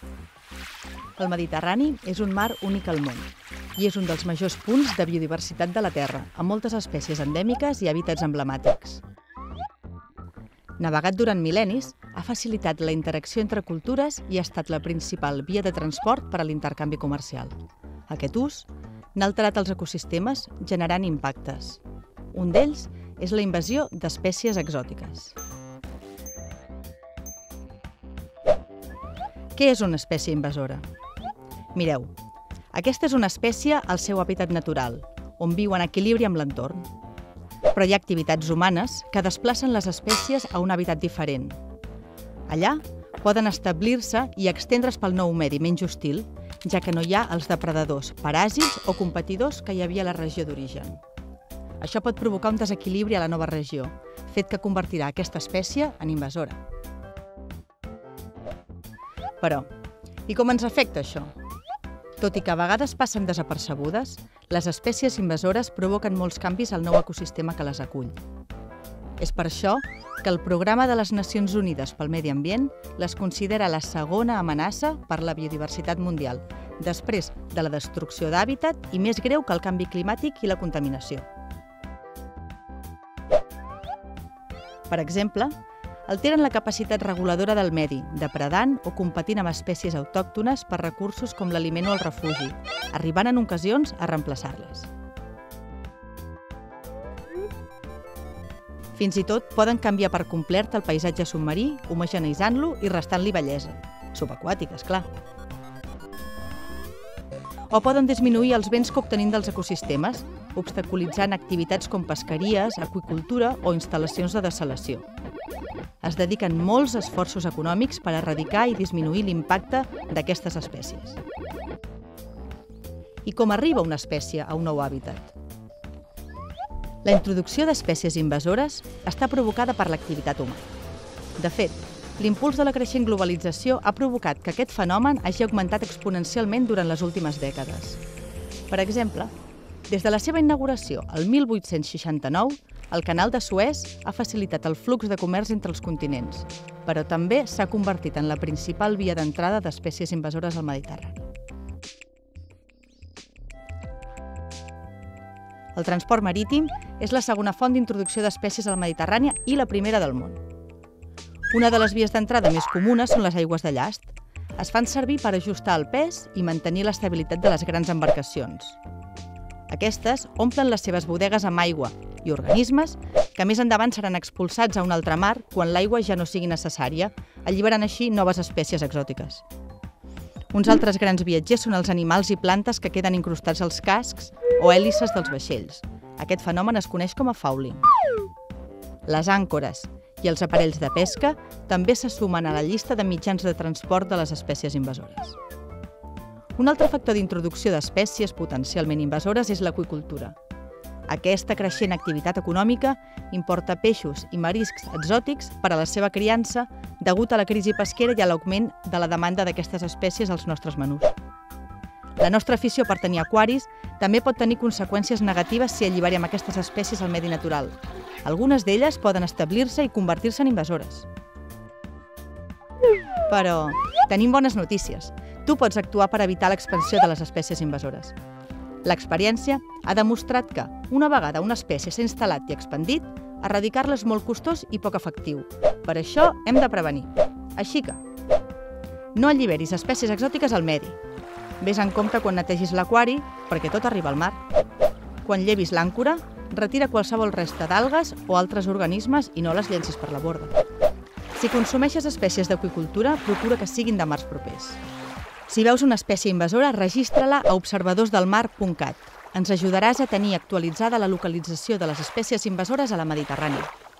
El Mediterrani és un mar únic al món i és un dels majors punts de biodiversitat de la Terra, amb moltes espècies endèmiques i hàbitats emblemàtics. Navegat durant mil·lennis, ha facilitat la interacció entre cultures i ha estat la principal via de transport per a l'intercanvi comercial. Aquest ús n'ha alterat els ecosistemes generant impactes. Un d'ells és la invasió d'espècies exòtiques. Què és una espècie invasora? Mireu, aquesta és una espècie al seu hàbitat natural, on viu en equilibri amb l'entorn. Però hi ha activitats humanes que desplacen les espècies a un hàbitat diferent. Allà poden establir-se i extendre's pel nou medi menys hostil, ja que no hi ha els depredadors, paràsits o competidors que hi havia a la regió d'origen. Això pot provocar un desequilibri a la nova regió, fet que convertirà aquesta espècie en invasora. Però, i com ens afecta això? Tot i que a vegades passen desapercebudes, les espècies invasores provoquen molts canvis al nou ecosistema que les acull. És per això que el Programa de les Nacions Unides pel Medi Ambient les considera la segona amenaça per la biodiversitat mundial, després de la destrucció d'hàbitat i més greu que el canvi climàtic i la contaminació. Per exemple, alteren la capacitat reguladora del medi, depredant o competint amb espècies autòctones per recursos com l'aliment o el refugi, arribant en ocasions a reemplaçar-les. Fins i tot poden canviar per complet el paisatge submarí, homogeneïtzant-lo i restant-li bellesa. Subaquàtic, esclar. O poden disminuir els béns que obtenim dels ecosistemes, obstaculitzant activitats com pesqueries, aqüicultura o instal·lacions de dessalació. Es dediquen molts esforços econòmics per erradicar i disminuir l'impacte d'aquestes espècies. I com arriba una espècie a un nou hàbitat? La introducció d'espècies invasores està provocada per l'activitat humana. De fet, l'impuls de la creixent globalització ha provocat que aquest fenomen hagi augmentat exponencialment durant les últimes dècades. Per exemple, des de la seva inauguració el 1869, el canal de Suez ha facilitat el flux de comerç entre els continents, però també s'ha convertit en la principal via d'entrada d'espècies invasores al Mediterrani. El transport marítim és la segona font d'introducció d'espècies al Mediterrani i la primera del món. Una de les vies d'entrada més comunes són les aigües de llast. Es fan servir per ajustar el pes i mantenir l'estabilitat de les grans embarcacions. Aquestes omplen les seves bodegues amb aigua i organismes que més endavant seran expulsats a un altre mar quan l'aigua ja no sigui necessària, alliberant així noves espècies exòtiques. Uns altres grans viatgers són els animals i plantes que queden incrustats als cascs o hèlices dels vaixells. Aquest fenomen es coneix com a fouling. Les àncores i els aparells de pesca també se sumen a la llista de mitjans de transport de les espècies invasores. Un altre factor d'introducció d'espècies potencialment invasores és l'aqüicultura. Aquesta creixent activitat econòmica importa peixos i mariscs exòtics per a la seva criança degut a la crisi pesquera i a l'augment de la demanda d'aquestes espècies als nostres menús. La nostra afició per tenir aquaris també pot tenir conseqüències negatives si alliberem aquestes espècies al medi natural. Algunes d'elles poden establir-se i convertir-se en invasores. Però tenim bones notícies. Tu pots actuar per evitar l'expansió de les espècies invasores. L'experiència ha demostrat que, una vegada una espècie s'ha instal·lat i expandit, erradicar-la és molt costós i poc efectiu. Per això hem de prevenir. Així que, no alliberis espècies exòtiques al medi. Ves en compte quan netegis l'aquari, perquè tot arriba al mar. Quan llevis l'àncora, retira qualsevol resta d'algues o altres organismes i no les llencis per la borda. Si consumeixes espècies d'aqüicultura, procura que siguin de mars propers. Si veus una espècie invasora, registra-la a observadorsdelmar.cat. Ens ajudaràs a tenir actualitzada la localització de les espècies invasores a la Mediterrània.